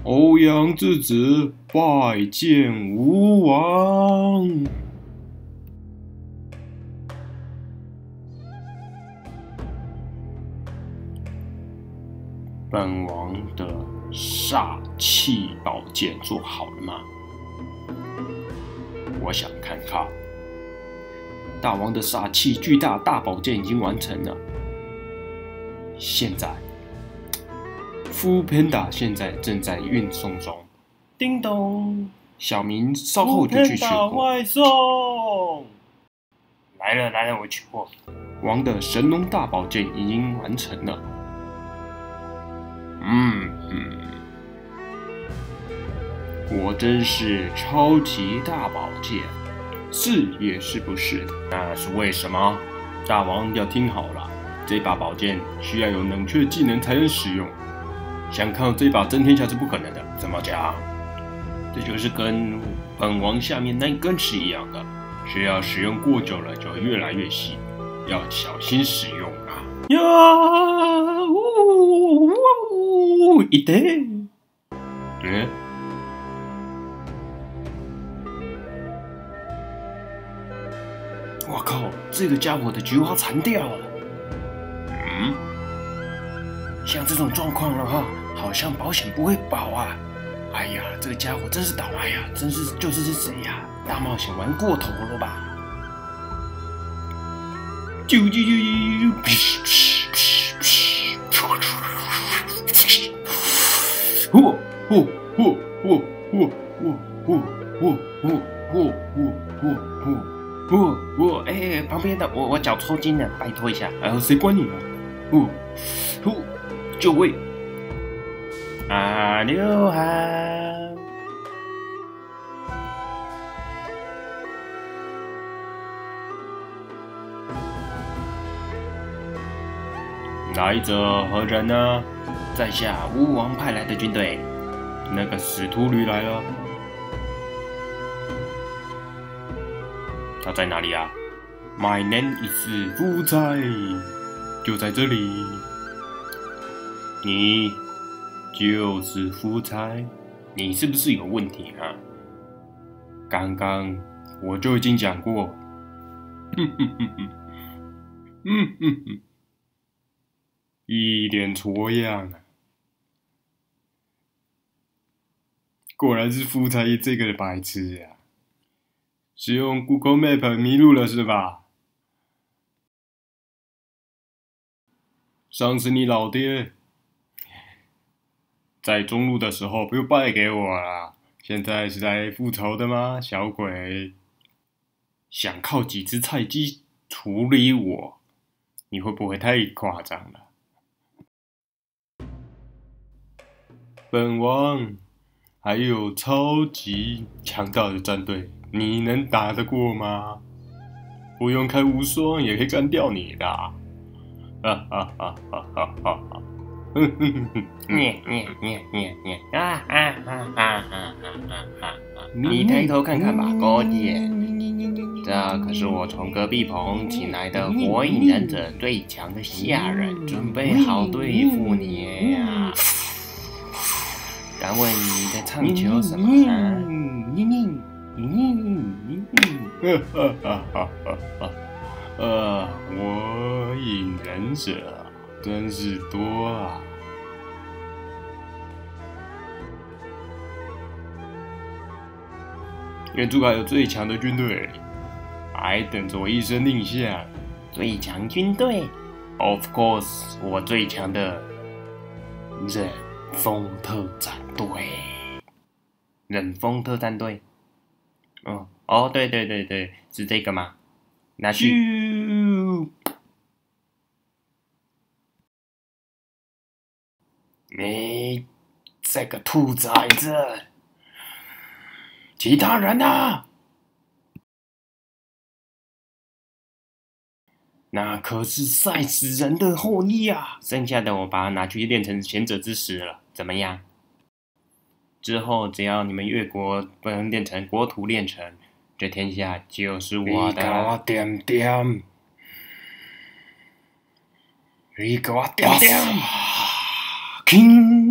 欧阳之子拜见吴王。本王的煞气宝剑做好了吗？我想看看。大王的煞气巨大大宝剑已经完成了。现在，Foodpanda 现在正在运送中。叮咚，小明稍后就去取货。 外送来了，我取货。王的神龙大宝剑已经完成了。我真是超级大宝剑，是也是不是？那是为什么？大王要听好了，这把宝剑需要有冷却技能才能使用。想靠这把争天下是不可能的。怎么讲？这就是跟本王下面那根是一样的，需要使用过久了就会越来越细，要小心使用啊！呀，一对，我靠，这个家伙的菊花残掉了。像这种状况的话，好像保险不会保啊。哎呀，这个家伙真是倒霉呀！真是就是谁呀？大冒险玩过头了吧？哎，旁边的我脚抽筋了，拜托一下。谁管你呢？就位。阿牛汉，来者何人呢？在下巫王派来的军队，那个死秃驴来了。他在哪里啊 ？My name is 夫差，就在这里。你就是夫差，你是不是有问题啊？刚刚我就已经讲过，一脸挫样啊！果然是夫差这个白痴啊！使用 Google Map 迷路了是吧？上次你老爹在中路的时候不就败给我了？现在是来复仇的吗，小鬼？想靠几只菜鸡处理我，你会不会太夸张了？本王还有超级强大的战队，你能打得过吗？不用开无双也可以干掉你的！你抬头看看吧，哥姐，这可是我从隔壁棚请来的火影忍者最强的下人，准备好对付你呀！敢问你在唱求什么啊？火影忍者真是多啊！原著还有最强的军队，还等着我一声令下。最强军队 ，Of course， 我最强的忍风特战队。忍风特战队，对，是这个吗？拿去。你这个兔崽子！其他人呢？那可是赛死人的后裔啊！剩下的我把它拿去练成贤者之石了，怎么样？之后只要你们越国不能练成国土炼成，这天下就是我的。你给我点点！你给我点点！King。